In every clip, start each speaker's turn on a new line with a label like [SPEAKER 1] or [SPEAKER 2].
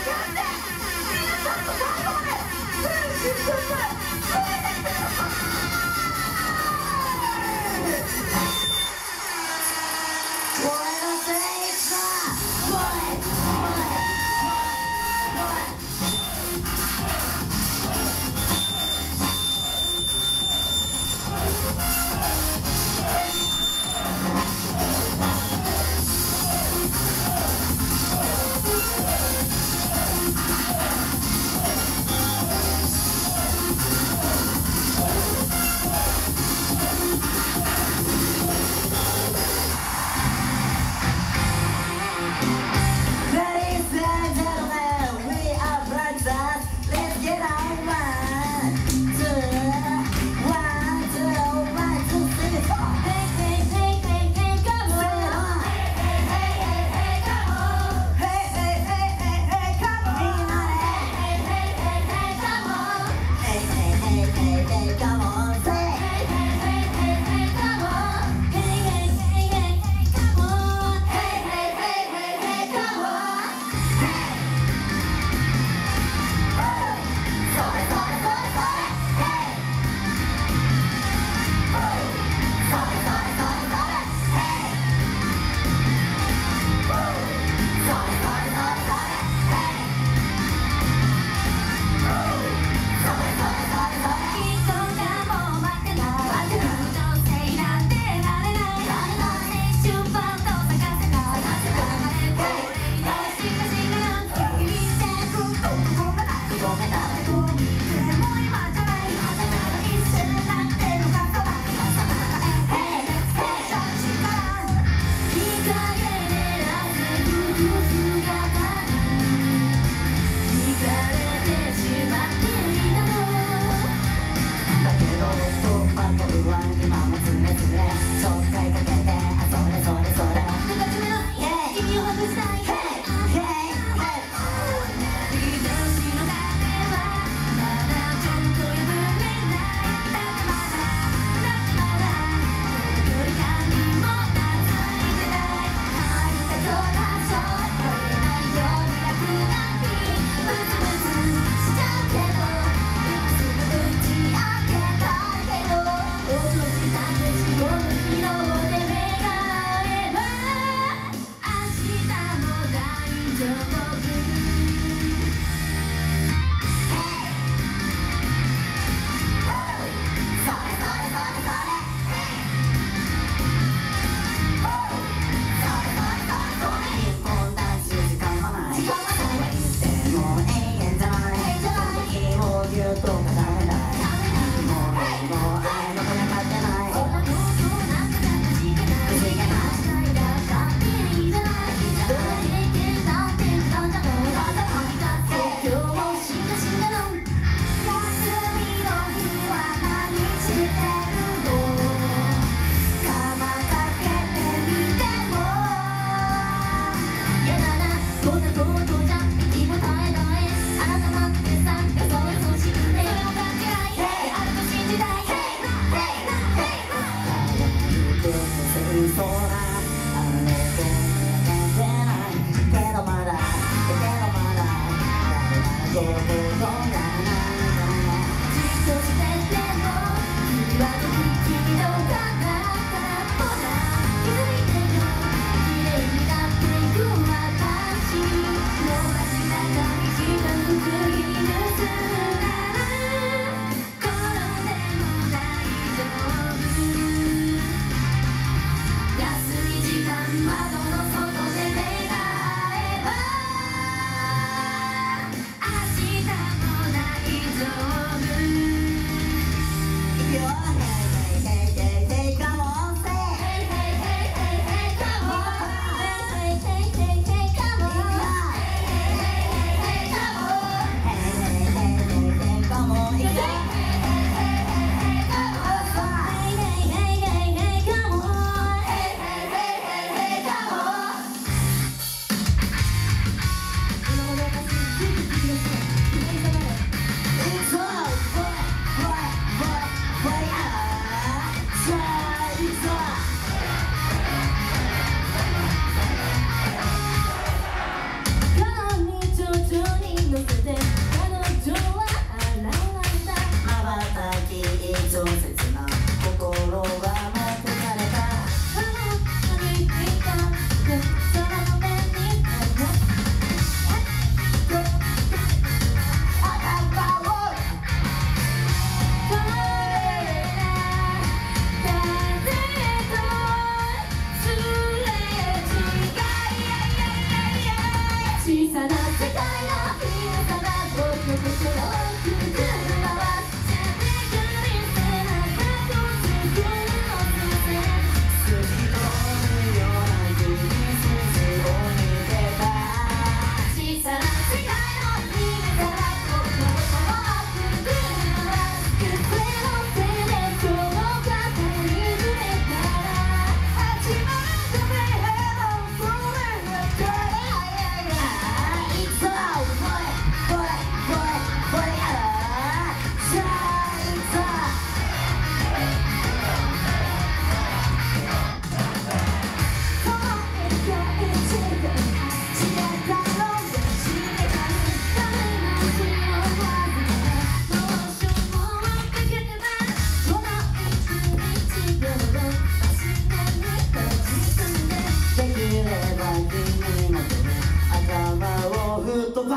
[SPEAKER 1] 「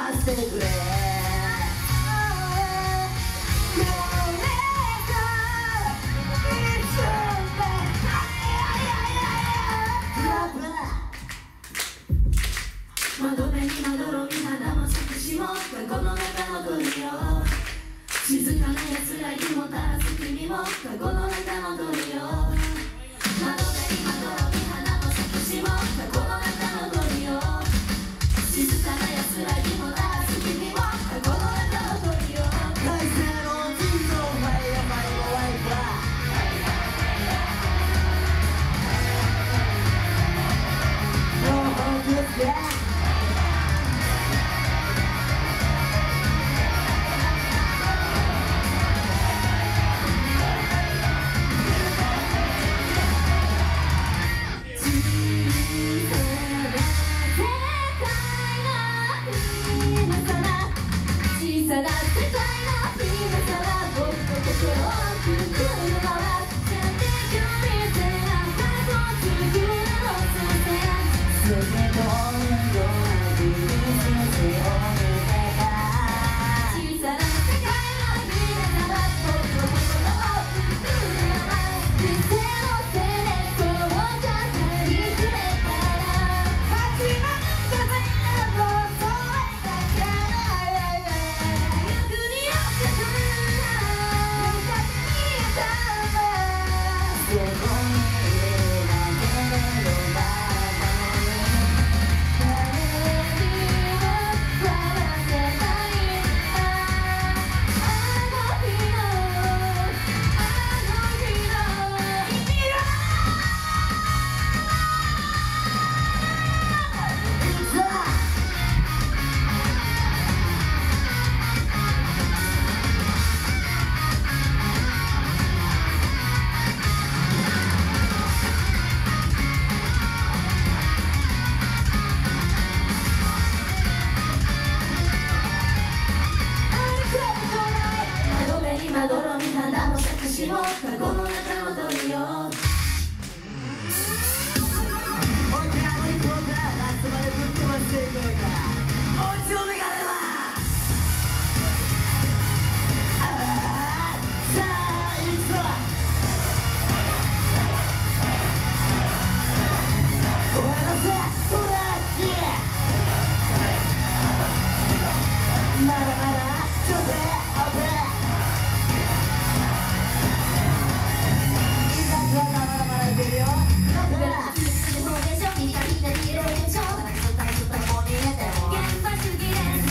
[SPEAKER 1] わせてくれ
[SPEAKER 2] 窓辺にまどろみ花も咲くしもこの中の鳥よ静かな安らぎもたらす君もこの中の鳥よ窓辺にまどろみ花も咲くしもこの中の鳥よ静かな安らぎもたらす君もこの中の鳥よ
[SPEAKER 1] 快晴の人のファイアファイアワイパーもう本気ですね
[SPEAKER 2] 泥に花も咲くしもこの中の鳥よ
[SPEAKER 1] おいかおいこうかラストまでぶっ飛ばしていこうかおいつのメガネはさあいくぞお前のせほらまだまだちょっとオペ
[SPEAKER 2] 現場主義連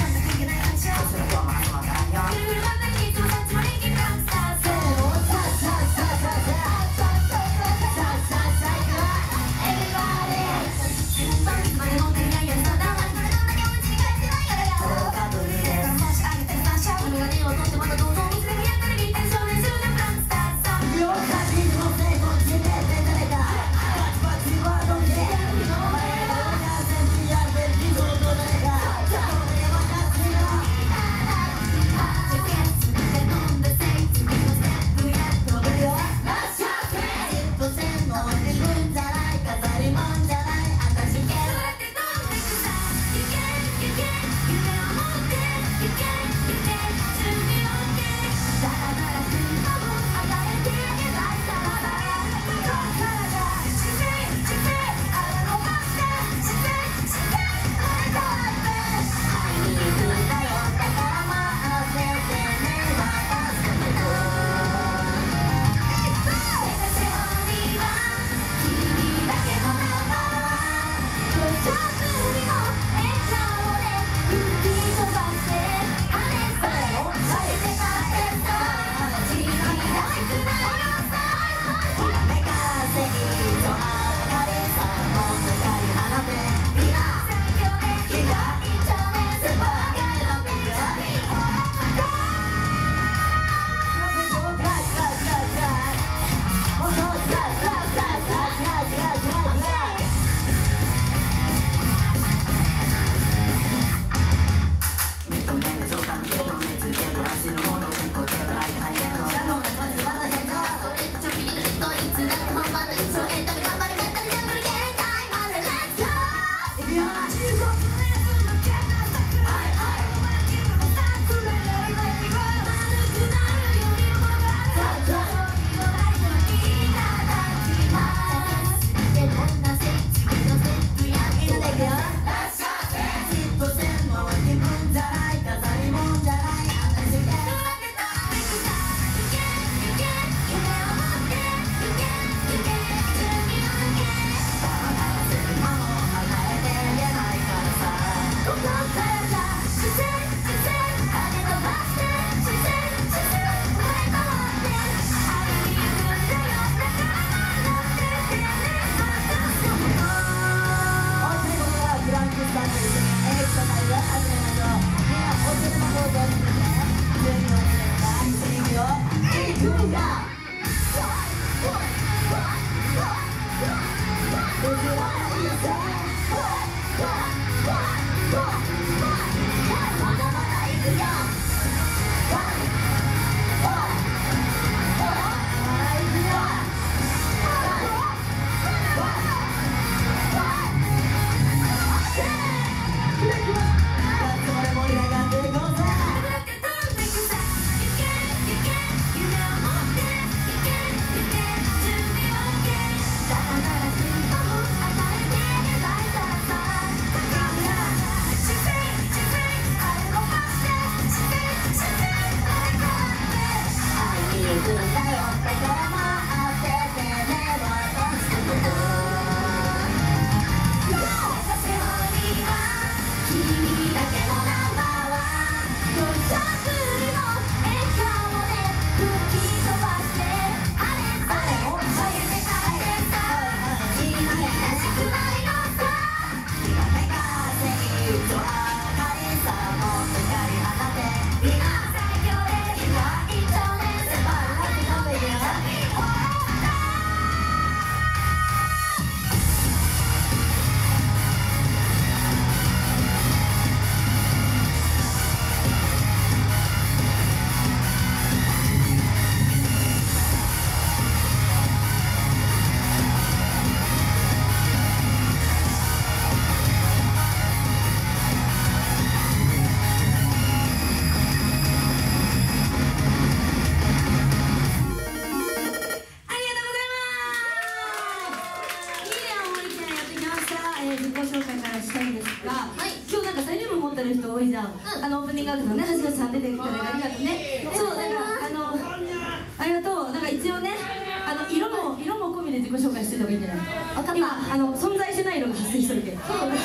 [SPEAKER 2] ゃん、オープニングアクトのね橋本さん出てくれてありがとうね。そうなんかありがとう。なんか一応ね色も込みで自己紹介してた方がいいんじゃない？分かった。今存在してない色が発生してるけど。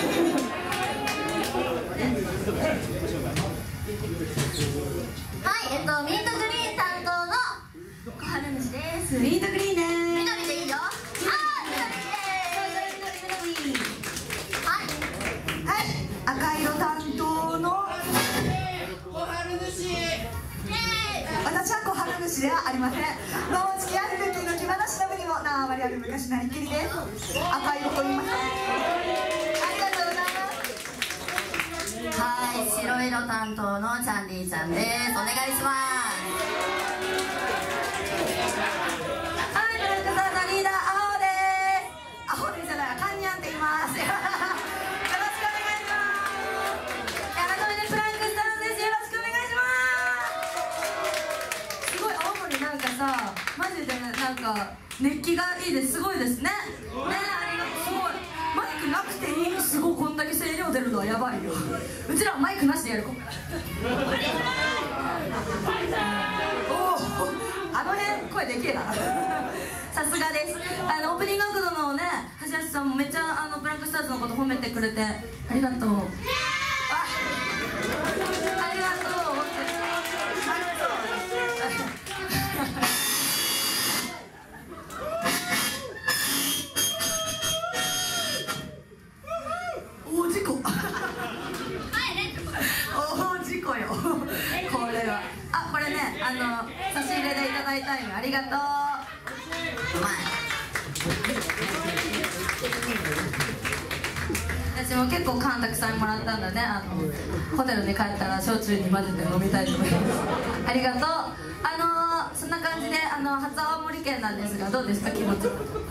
[SPEAKER 3] はい、ミートグリーン担当の小春主です。
[SPEAKER 2] ミートグリーンね。
[SPEAKER 3] 緑でいいよ。
[SPEAKER 1] 赤色担当の私は小春主ではありません。脳付きあるべきの気話の部にも縄張りある昔なりきりです。赤色と言います。ありがとうございます。
[SPEAKER 3] はい、白色担当のチャンディーちゃんです。お願いします。
[SPEAKER 1] はい、ブラックスターのリーダーアホです。アホですじゃない、カンニャンって言います。よろしくお願いします。改めてブラックスターです。よろしくお願いします。すごい青森なんかさ、マジでなんか熱気がいいです。すごいですね。ね、ありがとう。すごい。マイクなくていい。すごい、こんだけ声量出るのはやばいよ。うちらはマイクなしでやる。おお、あの辺声でけえな。さすがです。オープニングアクトのね橋橋さんもめっちゃブラックスターズのこと褒めてくれてありがとう。ありがとう。大事故。大事故よ。これはこれね差し入れでいただいたのありがとう。うまい。私も結構缶たくさんもらったんだね。ホテルに帰ったら焼酎に混ぜて飲みたいと思います。ありがとう。そんな感じで初青森県なんですがどうですか気持ち。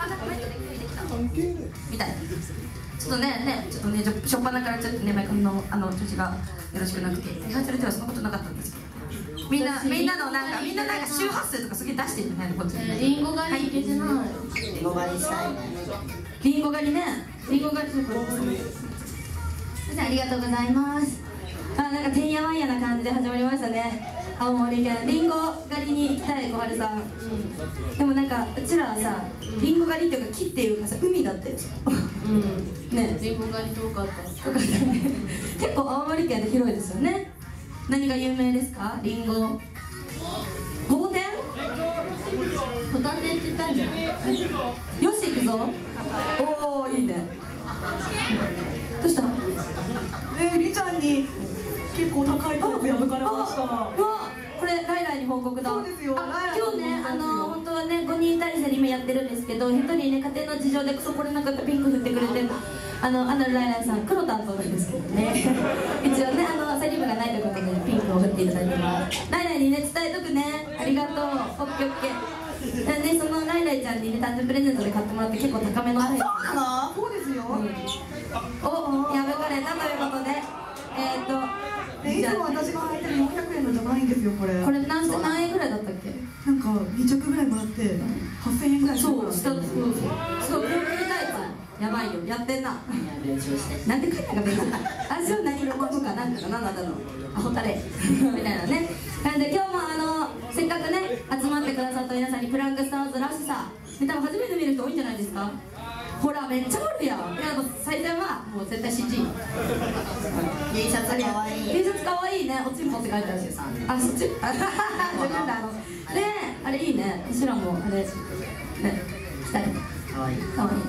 [SPEAKER 1] みたい。ちょっとねちょっとねしょっぱなからちょっとねマイクの調子がよろしくなくてリハーサルではそんなことなかったんですけど。みんなのなんか周波数とかすげえ出してるんじゃないのこっちに。
[SPEAKER 2] リンゴ狩りいけてない。
[SPEAKER 3] リンゴ狩りしたいね。
[SPEAKER 2] リンゴ狩りね。リンゴ狩りそうか。ありがとうございます。なんかてんやわんやな感じで始まりましたね。青森県リンゴ狩りに行きたい小春さん。でもなんかうちらはさリンゴ狩りっていうか木っていうかさ海だったよ。ね。 リンゴ狩り遠かった。
[SPEAKER 1] 結構青森県で広いですよね。何が有名ですか？リンゴ。ホボテン？
[SPEAKER 2] ホタテって言ったんじゃない？
[SPEAKER 1] よし行くぞ。おおいいね。どうした？りちゃんに結構高い価格破かれました。うわ、これライライに報告だ。そうですよ。
[SPEAKER 2] 今日ね本当はね5人体制で今やってるんですけど、一人ね家庭の事情でクソ来れなかったピンク振ってくれてるライライさん黒担当なんですけどね。一応ねサリブがないということでピンクを振っていただいてます。ライライにね伝えとくね。ありがとう。オッケーオッケー。でそのライライちゃんにね誕生日プレゼントで買ってもらって結構高めのサイズ。
[SPEAKER 3] そうなの？
[SPEAKER 1] そうですよ。
[SPEAKER 2] お破かれたということで
[SPEAKER 1] いつも私が履いてる400円のじゃないんですよこれ。
[SPEAKER 2] これ何円ぐらいだったっけ？
[SPEAKER 1] なんか2着ぐらいもらって8000円ぐらい。
[SPEAKER 2] そうすごい高級タイプ。やばいよ、やってんな。なんで書いたか別に味は何色かとかなんか何なんだろう、アホタレみたいなね。なんで今日もせっかくね集まってくださった皆さんにプランクスターズらしさ多分初めて見る人多いんじゃないですか。ほらめっちゃあるやん。いや最初はもう絶対 CG。
[SPEAKER 3] T シャツかわいい。
[SPEAKER 2] T シャツかわいいね。おちんぽって書いてあるしさ。あ、そっち。自分でねあれいいね。後ろもあれね着たりかわいいね。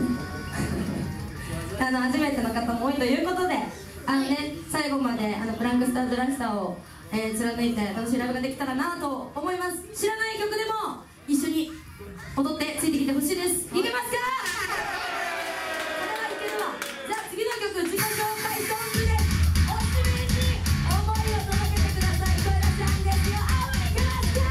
[SPEAKER 2] 初めての方も多いということで最後までプランクスターズらしさを貫いて楽しいライブができたらなと思います。知らない曲でも一緒に踊ってついてきてほしいです。いけますか？これはいけるわ。じゃあ次の曲自己紹介ソングでおしめに思いを届けてください。小枝ちゃんですよ。青いきますか？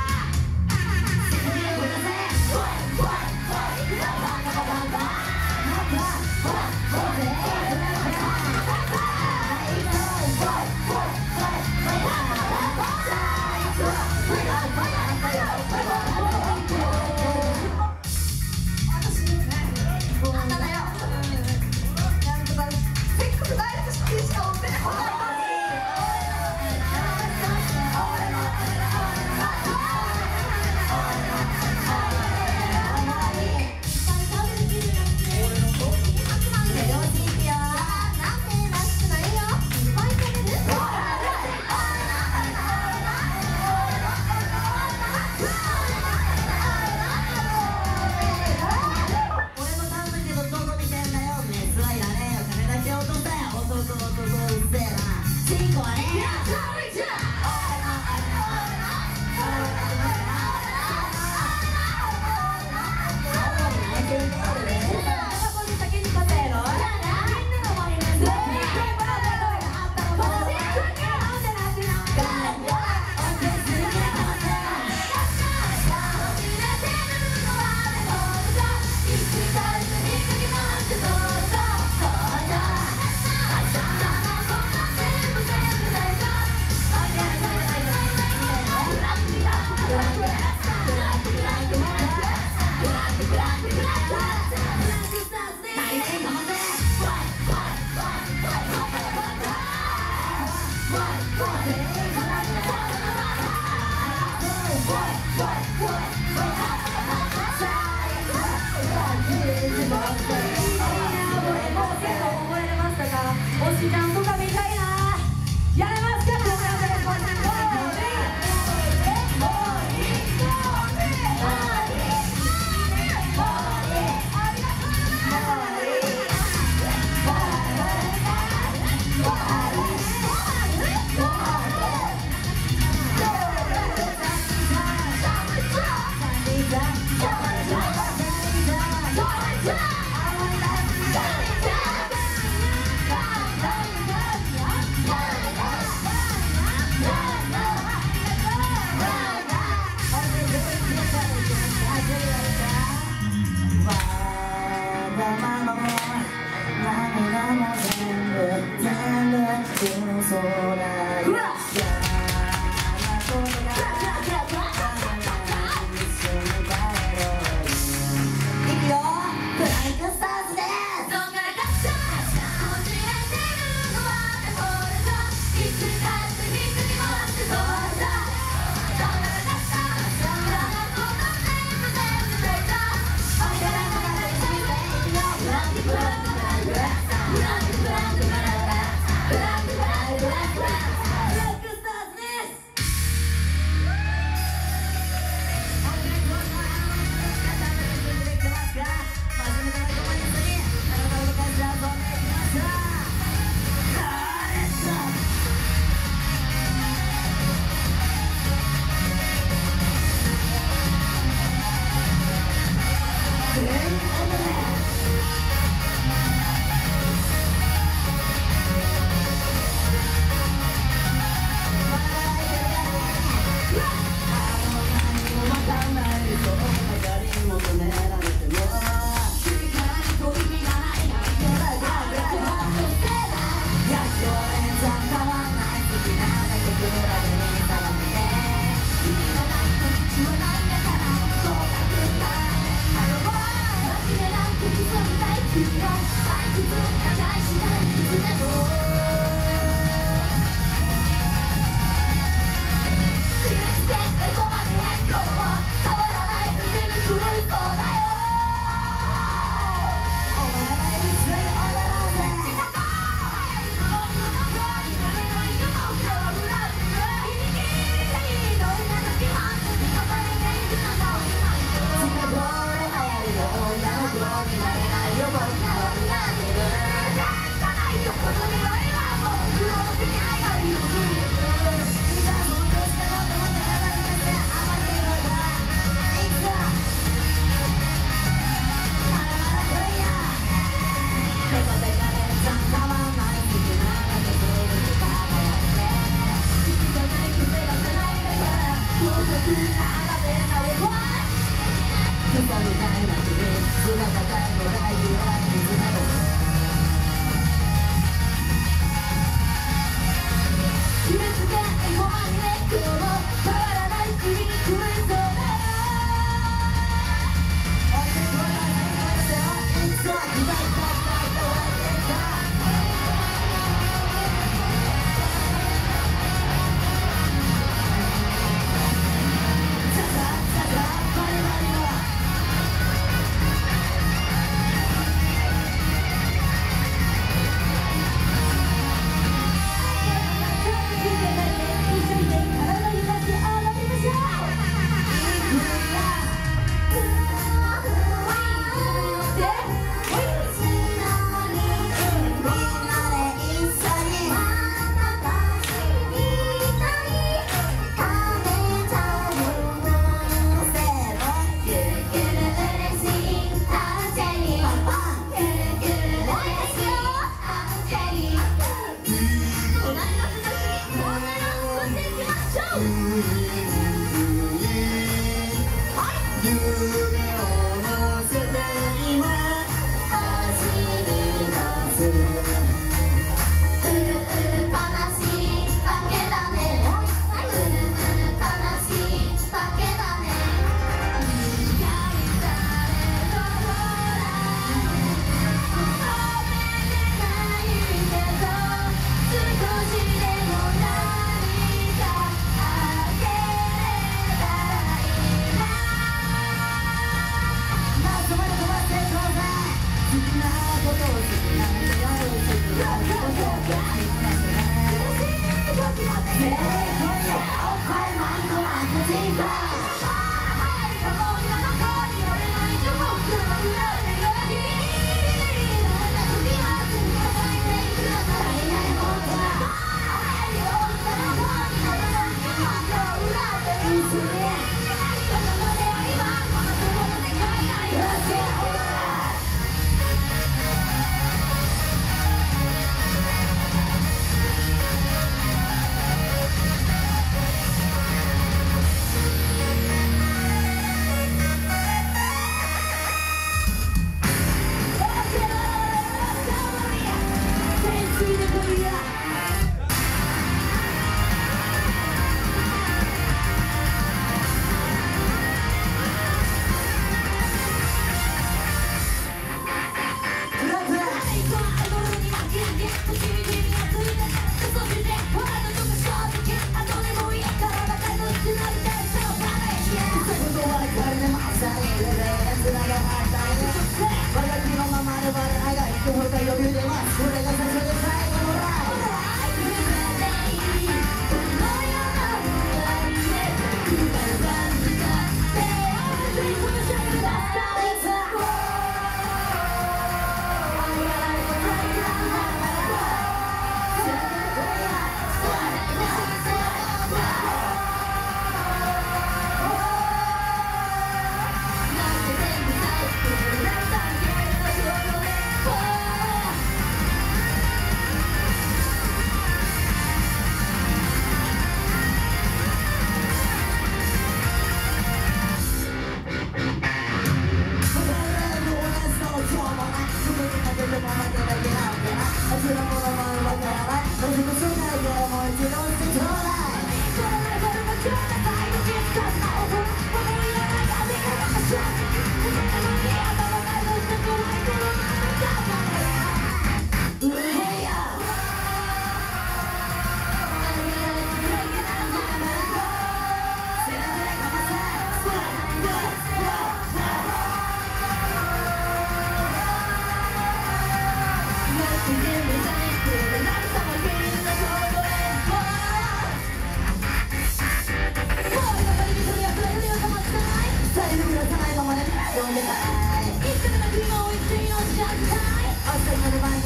[SPEAKER 2] 全部嘘だよ
[SPEAKER 1] うわ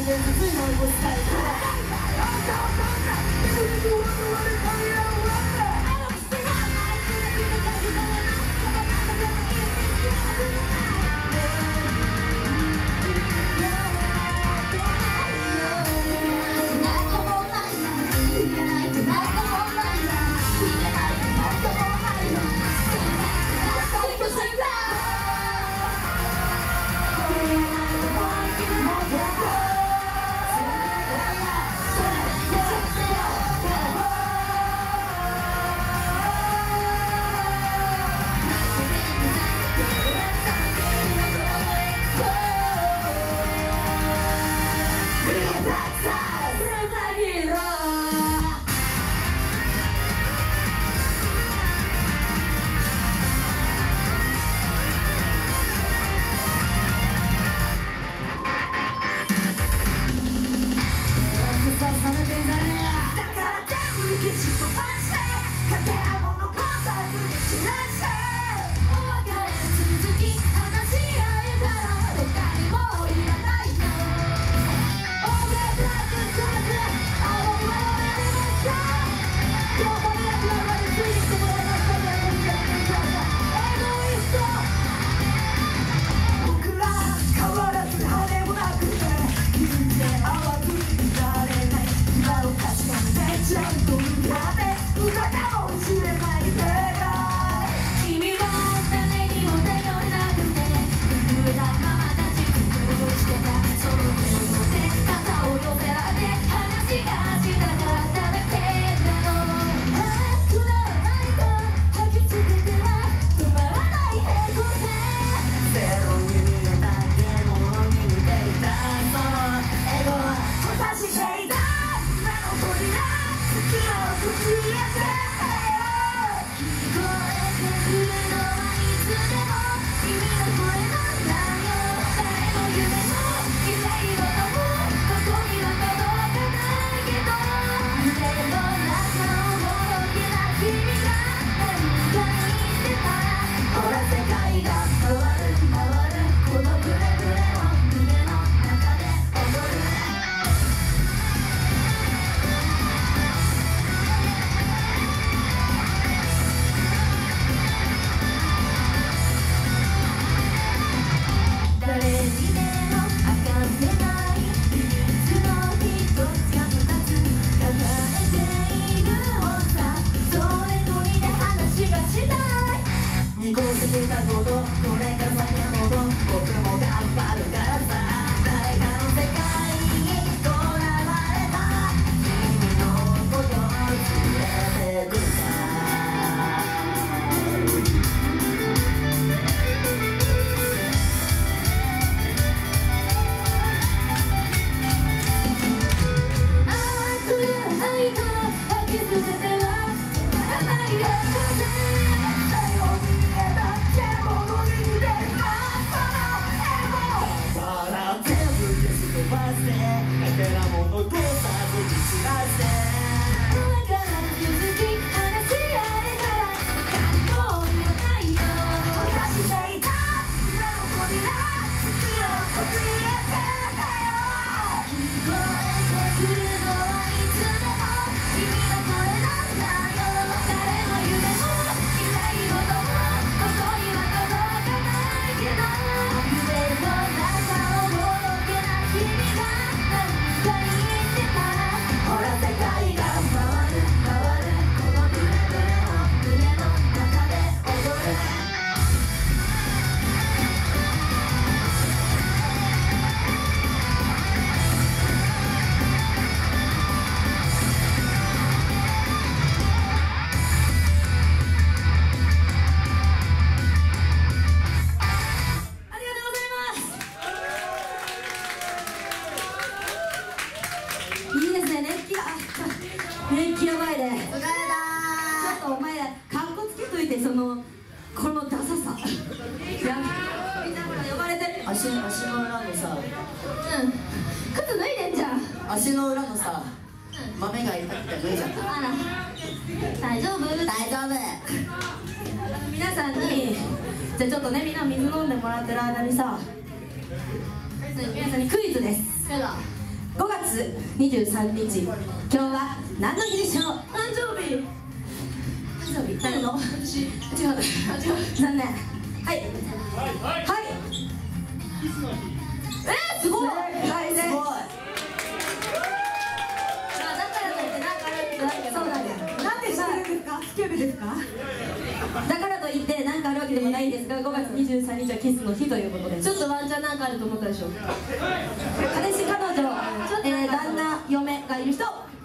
[SPEAKER 4] 足の裏のさ、
[SPEAKER 3] 靴脱いでんじゃん。
[SPEAKER 4] 足の裏のさ、豆が痛くて脱いじゃった。
[SPEAKER 3] あら、大丈夫？
[SPEAKER 4] 大丈夫。
[SPEAKER 1] 皆さんに、じゃあちょっとね、みんな水飲んでもらってる間にさ、皆さんにクイズです。 5月23日、今日は何の日でしょう？
[SPEAKER 2] 誕生日。
[SPEAKER 1] 誰の？
[SPEAKER 2] 私。違う。
[SPEAKER 1] 残念。はいはい。すごい。はいね。
[SPEAKER 4] すごい。
[SPEAKER 1] そうだね。なんで知ってるんですか？スケベですか？だからといって何かあるわけでもないんですが、5月23日はキスの日ということで、
[SPEAKER 2] ちょっとワンチャンなんかあると思ったでしょ。
[SPEAKER 1] 彼氏彼女、旦那嫁がいる人、はい、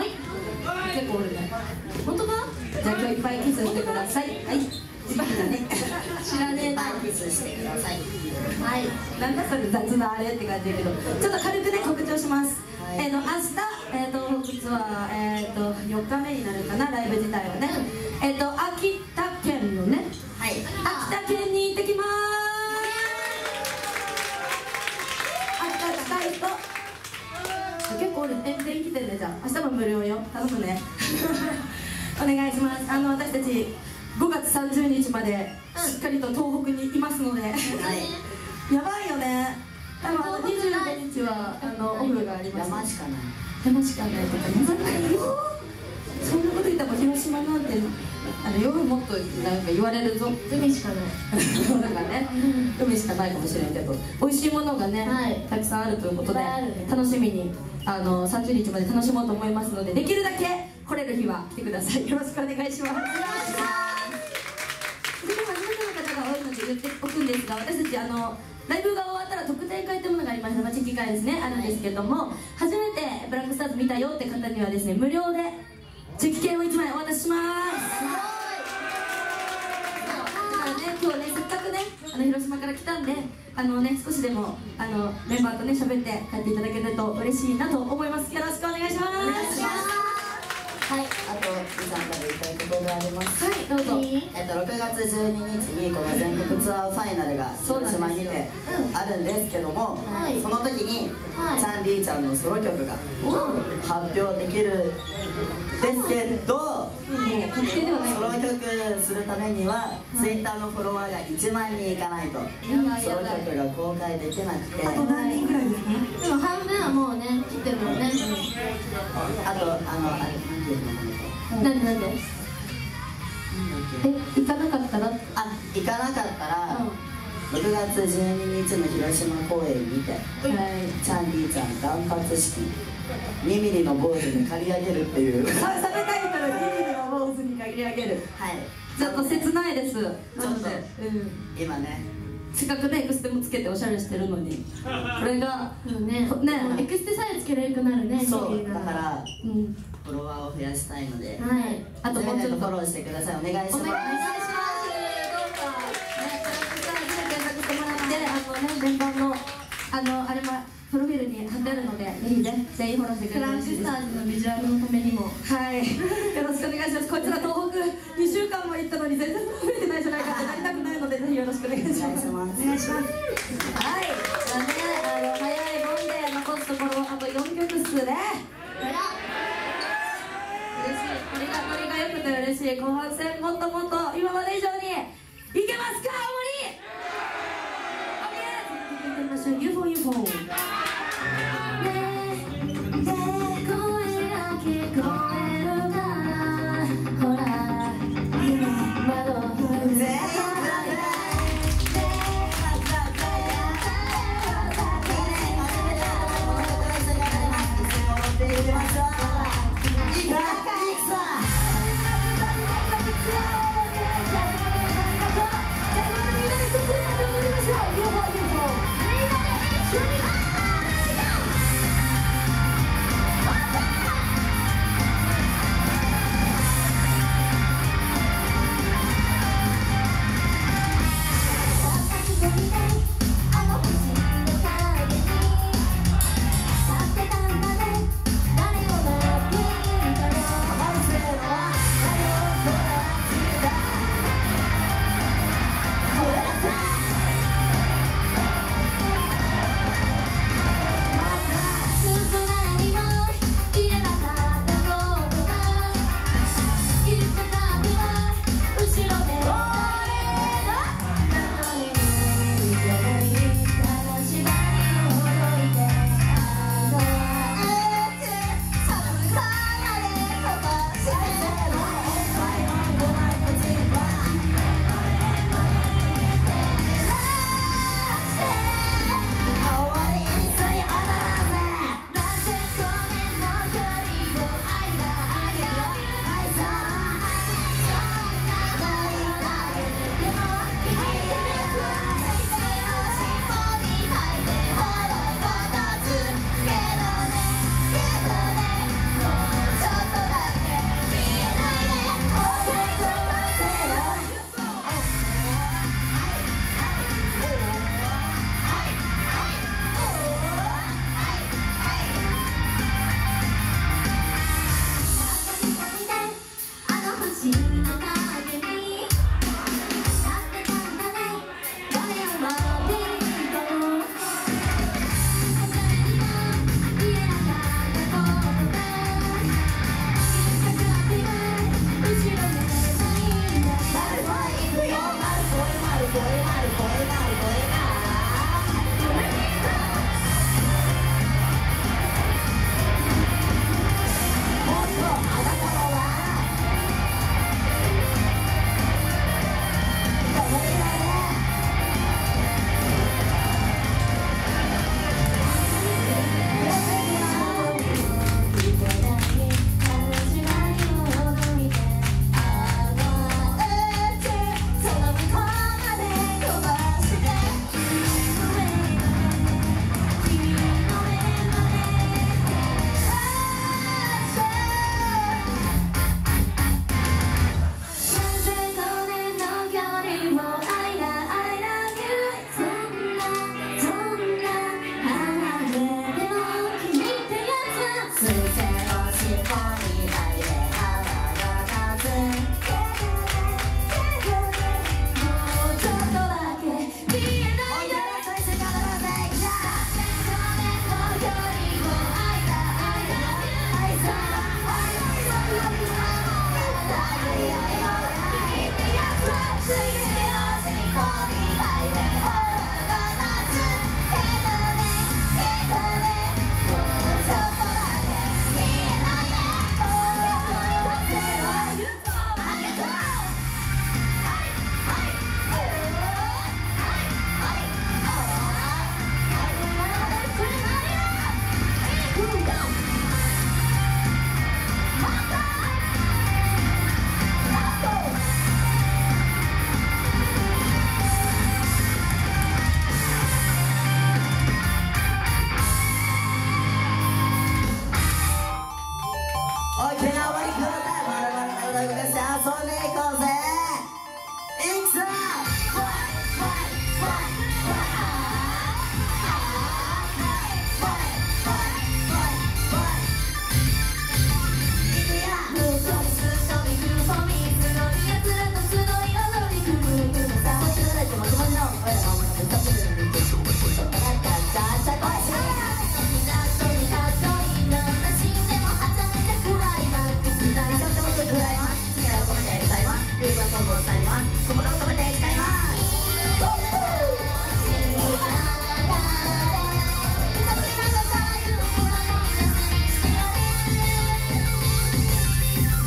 [SPEAKER 1] 結構おるね。
[SPEAKER 2] 本当か？
[SPEAKER 1] じゃあ今日いっぱいキスしてください。はい、好きだね。
[SPEAKER 2] 知らねえな。
[SPEAKER 4] キスしてください。
[SPEAKER 1] はい、なんだそれ雑なあれって感じだけど、ちょっと軽くね告知をします。明日、実は4日目になるかな、ライブ自体はね。秋田県のね、
[SPEAKER 4] はい。
[SPEAKER 1] 秋田県に行ってきます。秋田来たい人、結構俺全員来てるね。じゃあ明日も無料よ、頼むね。お願いします。私たち5月30日までしっかりと東北にいますので、やばいよね。多分25日はオフがあります。
[SPEAKER 4] 山しかない。
[SPEAKER 1] 山しかないとか山ないよ。そんなこと言ったら広島なんて夜もっとなんか言われるぞ。
[SPEAKER 2] 海しかない。
[SPEAKER 1] だからね、海しかないかもしれんけど、美味しいものがね、たくさんあるということで、楽しみに30日まで楽しもうと思いますので、できるだけ来れる日は来てください。よろしくお願いします。それでは初めての方が多いので言っておくんですが、私たちライブが終わったら特典会というものがありまして、チェキ会ですね、あるんですけども、初めてブラックスターズ見たよって方にはですね、無料でチェキ券を1枚お渡しします。すごい。だからね、今日ね、せっかくね、広島から来たんで、少しでもメンバーとね喋って帰っていただけると嬉しいなと思います。よろしくお願いします。
[SPEAKER 4] はい、あとリさんから言いたいことがあります。
[SPEAKER 1] はい、どうぞ。
[SPEAKER 4] 6月12日にこの全国ツアーファイナルが広島にてあるんですけども、その時にチャンリーちゃんのソロ曲が発表できるんですけど、ソロ曲するためにはツイッターのフォロワーが1万人いかないとソロ曲が公開できなくて、
[SPEAKER 1] あと何人ぐらいですか？
[SPEAKER 2] でも半分はもうね、切ってるもんね。
[SPEAKER 4] あとあれ
[SPEAKER 2] なんで
[SPEAKER 1] 行かなかったら、
[SPEAKER 4] 行かなかったら6月12日の広島公演にて、チャンリーちゃん断髪式2ミリの坊主に刈り上げるっていう、
[SPEAKER 1] サブタイトル2ミリの坊主に刈り上げる。
[SPEAKER 4] はい、
[SPEAKER 1] ちょっと切ないです。ちょっと
[SPEAKER 4] 今ね、
[SPEAKER 1] せっかくねエクステもつけておしゃれしてるのに、これが
[SPEAKER 2] ね、エクステさえつけれるくなるね。
[SPEAKER 4] そうだから、フォロワーを増やしたいので、
[SPEAKER 1] あともうちょっと
[SPEAKER 4] フォローしてください。お願いします。
[SPEAKER 1] お願いします。どうか検索してもらって、メンバーのあれもプロフィールに貼ってあるので、ぜひね全員フォローしてく
[SPEAKER 2] ト
[SPEAKER 1] ださい。
[SPEAKER 2] ランジスターズのビジュアルのためにも、
[SPEAKER 1] はい、よろしくお願いします。こちら東北2週間も行ったのに全然増えてないじゃないかってなりたくないので、ぜひよろしくお願いします。お願いします。はい、早いもんで残すところあと4曲数ね。嬉しい。ノリが良くて嬉しい。後半戦もっともっと今まで以上にいけますか、青森。オッケー。行ってみましょう。UFO UFO。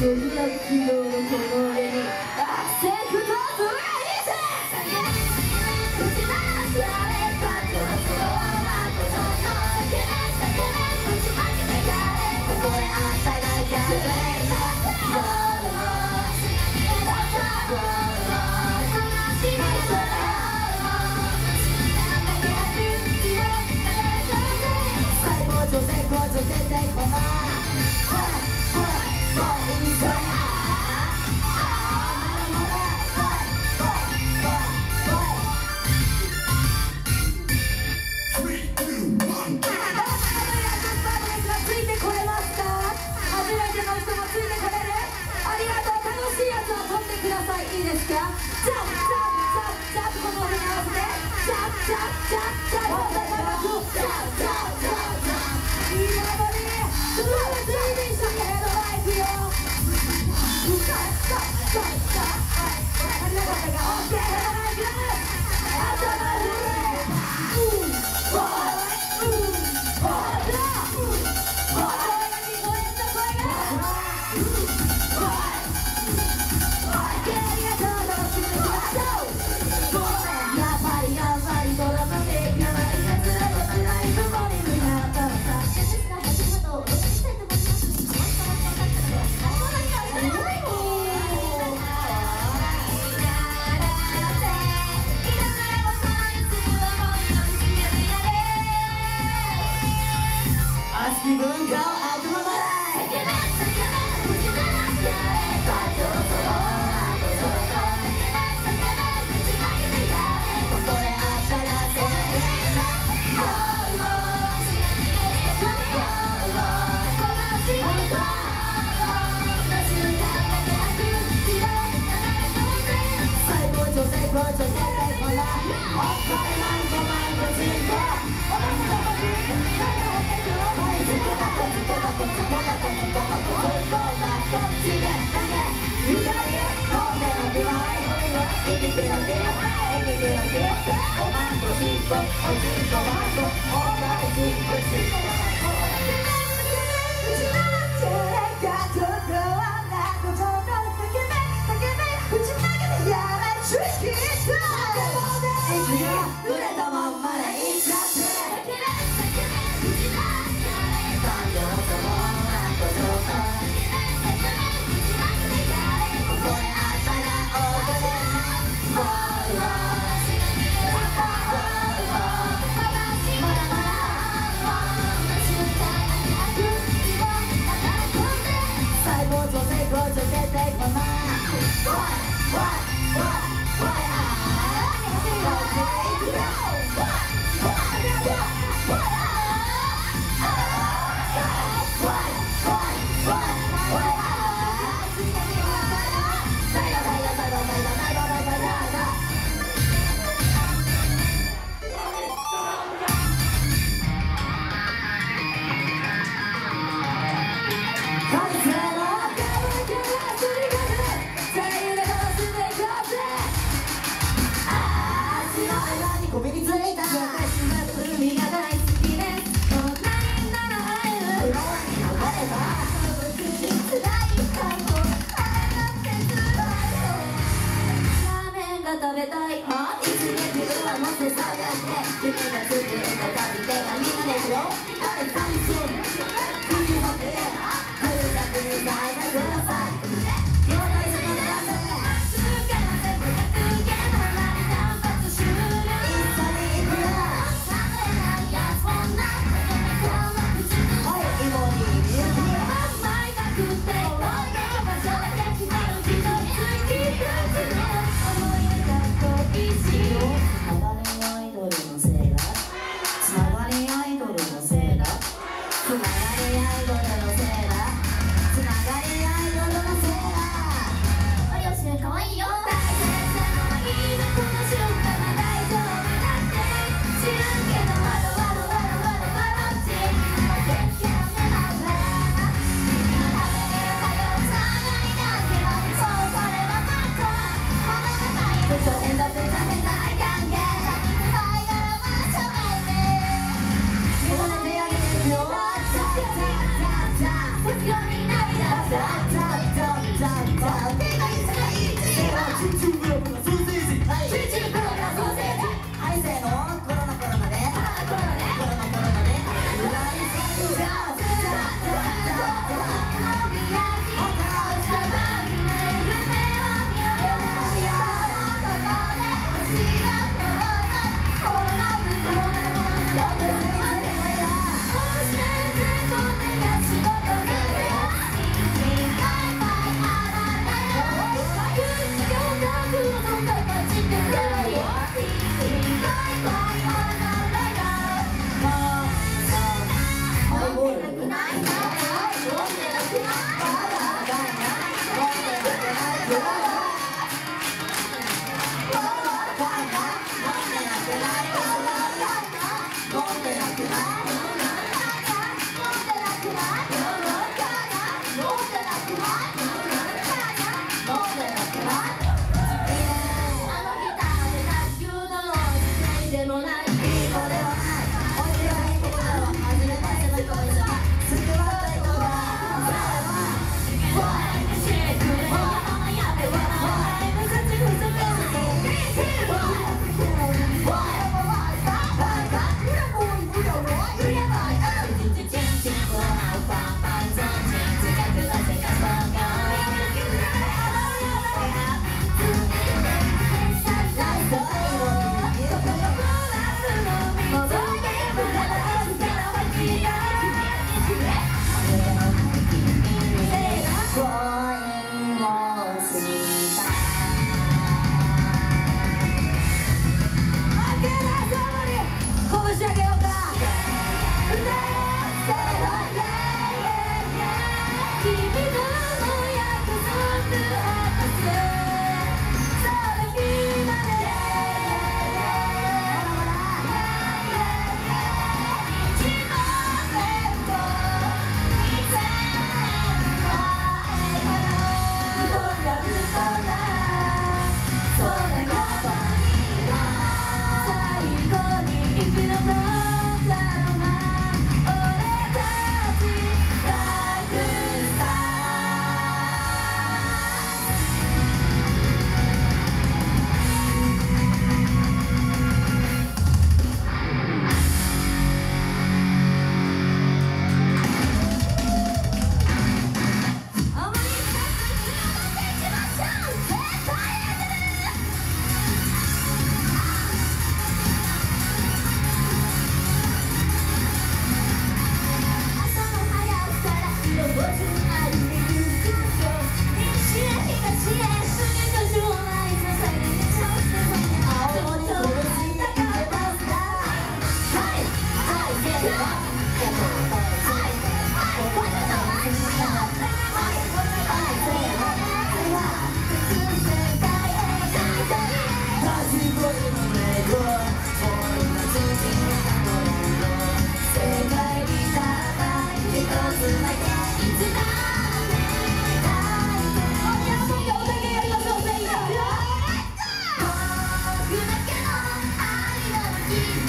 [SPEAKER 4] つ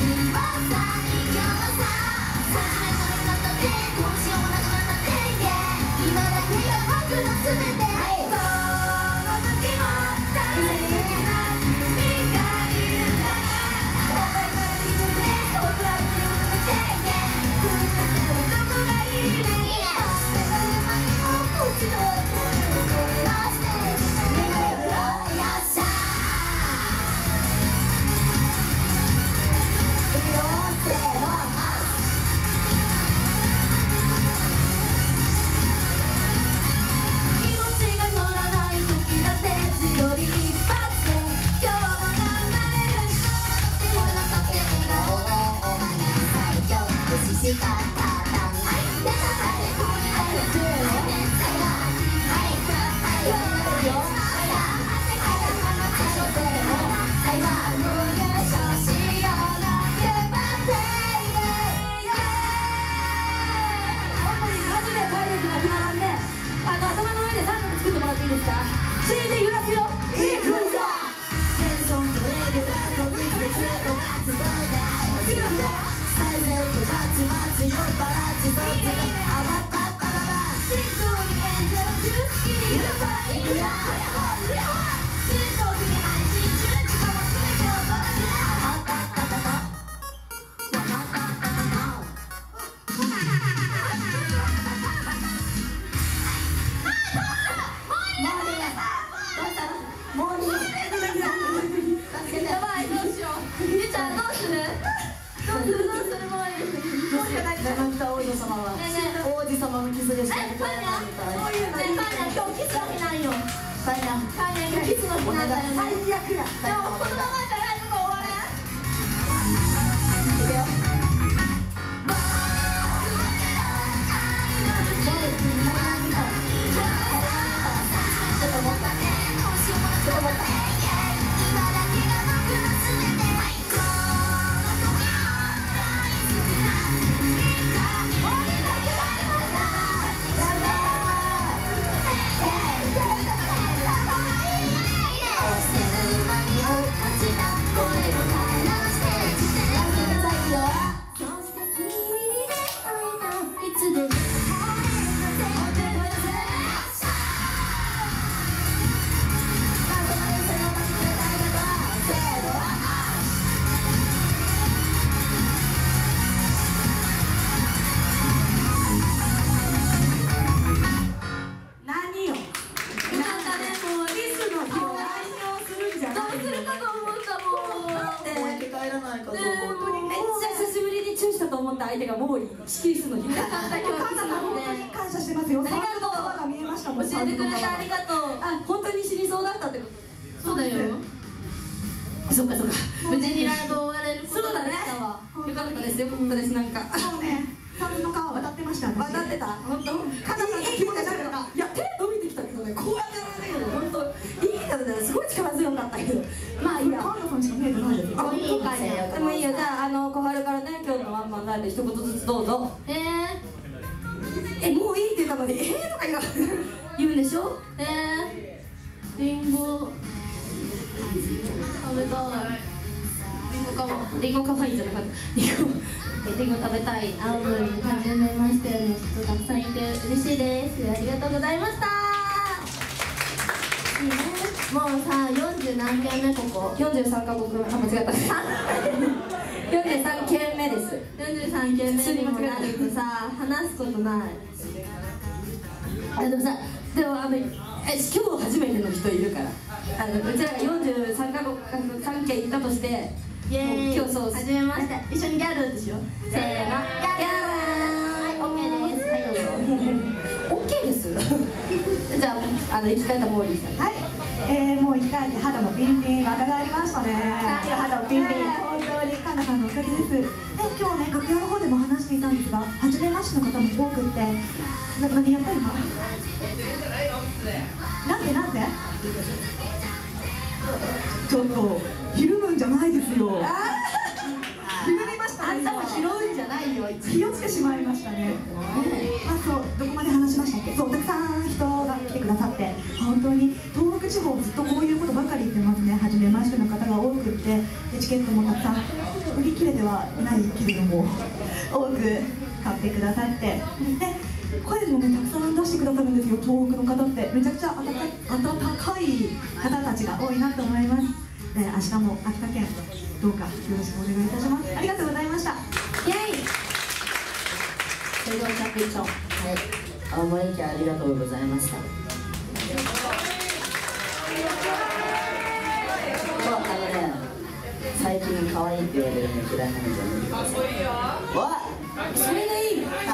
[SPEAKER 1] 相手がもう仕切りするのに今日本当に感謝してますよ。ありがとう。が見えましたもん。教えてくれてありがとう。あ、本当に死にそうだったってこと。そうだよ。そうかそうか。無事にライブ終われることができたわ。よかったですよ。本当です。なんかそうね。サムの川渡ってました。渡ってた。本当。カナさんが気持ち悪いのか。いや手伸びてきたけどね。こうやってやられたけど本当いい方だね。すごい力強かったけど。まあいいや。カナさんしか見えてないです。あ、いいかね。でもいいよ。じゃあ小春からね今日のワンマンなんで一言ずつどうぞ。もういいって言ったのにとか言うんでしょ。リンゴ食べたい。リンゴかわいいじゃなかった。リンゴ食べたい。青森に初めましての人たくさんいて嬉しいです。ありがとうございました。いいね。もうさ40何件目ここ。43カ国。あ、間違った。43件目です。43件目にもなるとさ話すことない。でもさでも今日初めての人いるからうちらが43カ国3件行ったとして今日そう初めまして一緒にギャルでしょ。せーのギャルー。OK です。はいどうぞ。OK です。じゃあ生き返ったモーリーさん。はい。もう生き返って肌もピンピン若返りましたね。肌もピンピン。本当にカナさんのおかげです。今日ね楽屋の方でも話していたんですが初めましての方も多くって何やった今なんでちょっとひるむんじゃないですよ。ひるみましたね。 あんたも拾うんじゃないよ。
[SPEAKER 5] 気をつけてしまいましたね。そうどこまで話しましたっけ。そうたくさん人が来てくださって本当に東北地方ずっとこういうことばかり言ってますね。初めましての方が多くってでチケットもたくさん売り切れてはないけれども多く買ってくださってで声もねたくさん出してくださるんですよ。東北の方ってめちゃくちゃ温かい方たちが多いなと思います。明日も秋田県どうかよろしくお願いいたします。ありがとうございました。イエイ。
[SPEAKER 1] それではチャンピオン。はい。
[SPEAKER 4] 青森県ありがとうございました。最近可愛いって言われるの嫌いなんじゃないですか。おい、
[SPEAKER 1] それがいい。
[SPEAKER 4] なんか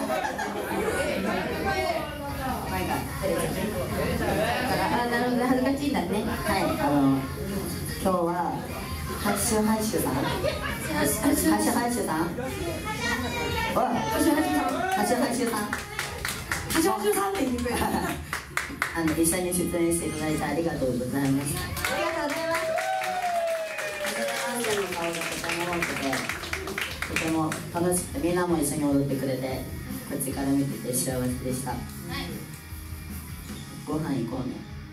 [SPEAKER 4] 照れちゃう。
[SPEAKER 1] あ、なるほど、恥ずかしいんだね。
[SPEAKER 4] はい、今日はハッシュハッシュさん。ハッシュハッシュさん。おい、ハッシュハッシュさん。ハッシュハッシュさん。
[SPEAKER 1] ハッシュハッシュさんって言ってくれた。
[SPEAKER 4] 一緒に出演していただいてありがとうございます。
[SPEAKER 1] ありがとうございます。
[SPEAKER 4] の顔がとても多くて、とても楽しくて、みんなも一緒に踊ってくれて、こっちから見てて幸せでした。ご飯行こうね。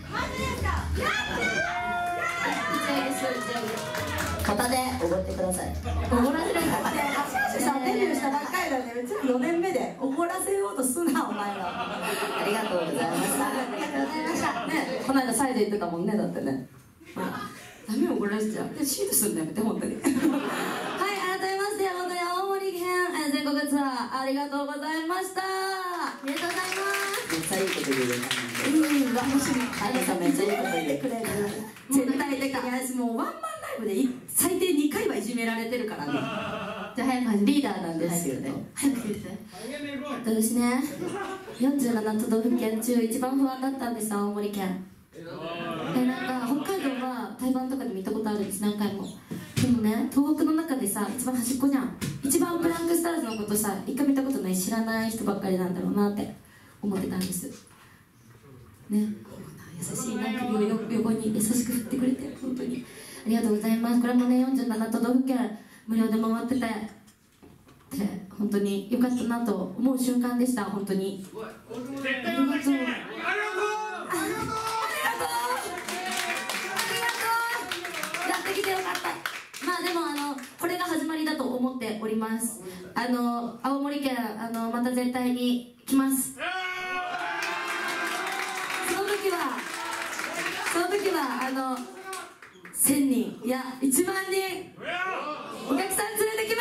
[SPEAKER 4] ホタテおごってください。
[SPEAKER 1] おごらせるんだって。さ、デビューしたばっかりだね。うちら4年目でおごらせようとすな、お前ら。
[SPEAKER 4] ありがとうございました。
[SPEAKER 1] ありがとうございました。ね、この間サイド言ってたもんね、だってね。ダメおごらせちゃう。シートするんだよね、本当に。はい、改めまして本当に青森県全国ツアーありがとうございました。ありがとうございます。
[SPEAKER 4] めっちゃいいこと言うよ。
[SPEAKER 1] 楽しみ。
[SPEAKER 4] あやさんめっちゃいいこと言う
[SPEAKER 1] くれる。絶対的に私もうワンマンライブで最低2回はいじめられてるからね。じゃあ早くリーダーなんですよね。早く言って。私ね、47都道府県中一番不安だったんです青森県。でなんか北海道は対バンとかで見たことあるんです何回も。でもね東北の中でさ一番端っこじゃん。一番ブランクスターズのことさ一回見たことない知らない人ばっかりなんだろうなって思ってたんですね。優しいな首を横に優しく振ってくれて本当にありがとうございます。これもね47都道府県無料で回ってて本当に良かったなと思う瞬間でした本当に。ありがとう。やってきてよかった。まあでもこれが始まりだと思っております。青森県また絶対に来ます。その時は1000人いや1万人お客さん連れてきます。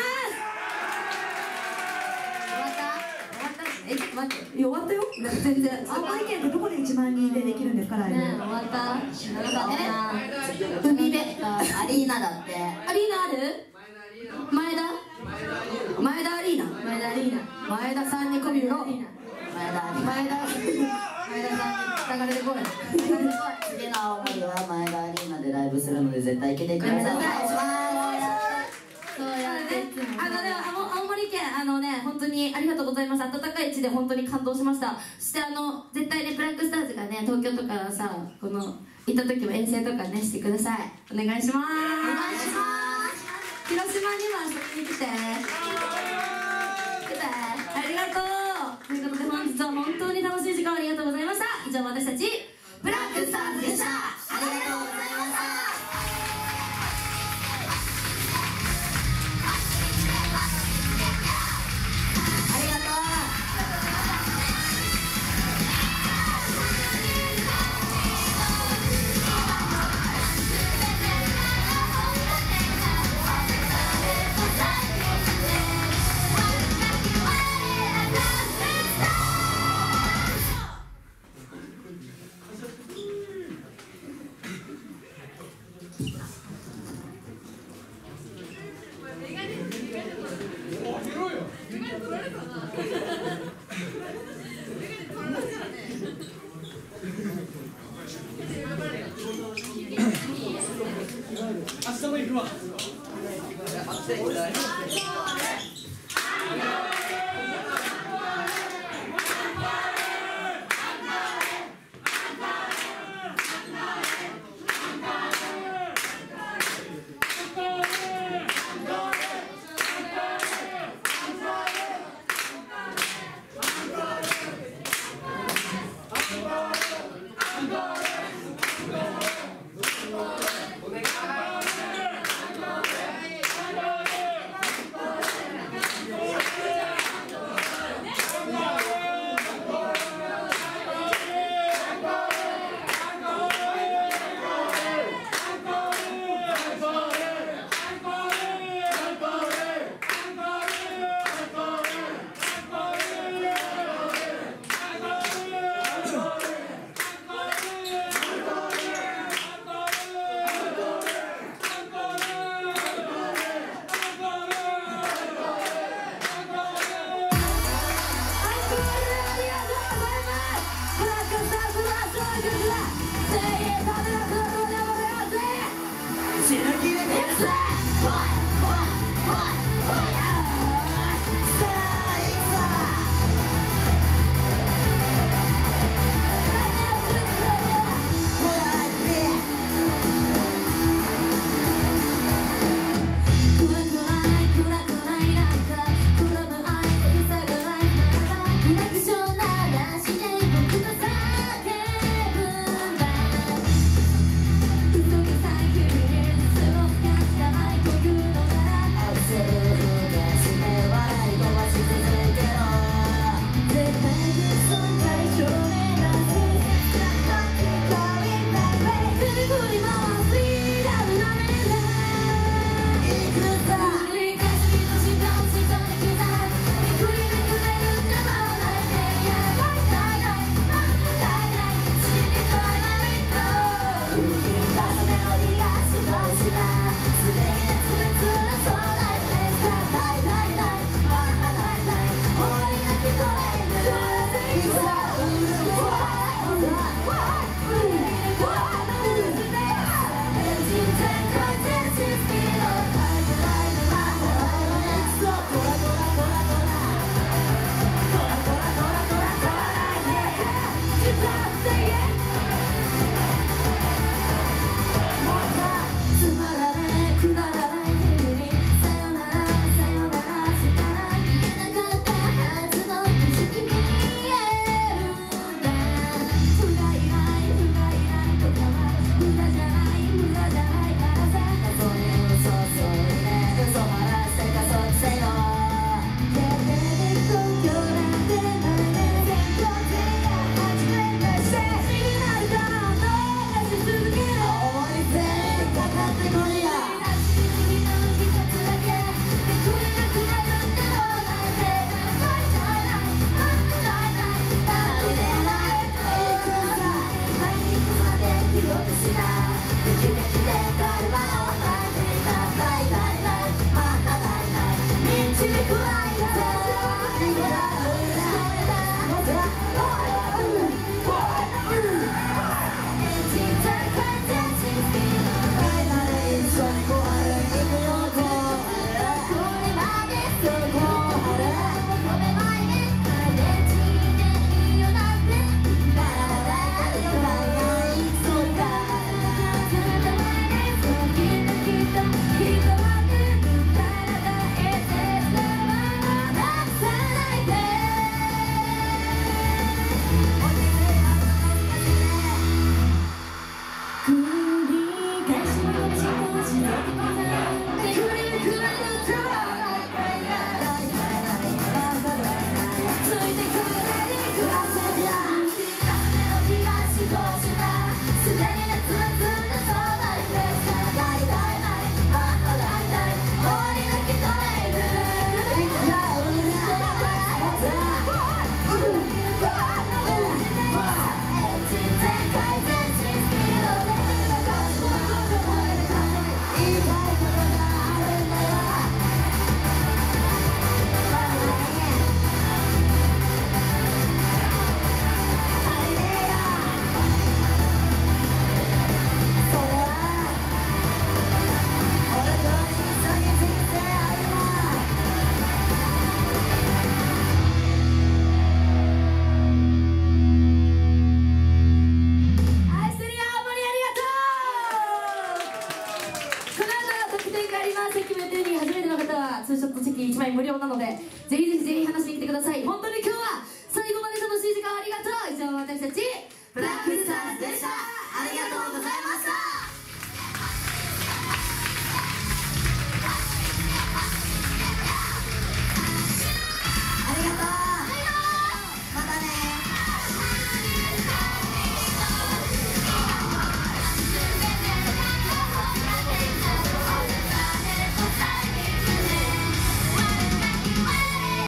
[SPEAKER 1] ちょっと待って、終わったよ。全然。
[SPEAKER 5] 青森県ってどこで1万人でできるんですかライブ。
[SPEAKER 1] 終わった。海辺。
[SPEAKER 4] アリーナだって。
[SPEAKER 1] アリーナある？前田アリーナ。前田さんに媚び売ろう。前田さんに流れてこい。
[SPEAKER 4] 次の青森は前田アリーナでライブするので絶対来てください。お願いします。
[SPEAKER 1] そうやって青森県本当にありがとうございます。温かい地で本当に感動しました。そして絶対にブラックスターズがね東京とかさ行った時は遠征とかねしてください。お願いします。お願いします。広島にも遊びに来て。ありがとう。ということで本日は本当に楽しい時間ありがとうございました。以上私たちブラックスターズでした。ありがとうございました。
[SPEAKER 6] 明日も行くわ。
[SPEAKER 2] ぜひぜひぜひ話しに来てください。本当に今日は最後まで楽しい時間ありがとう。以上私たち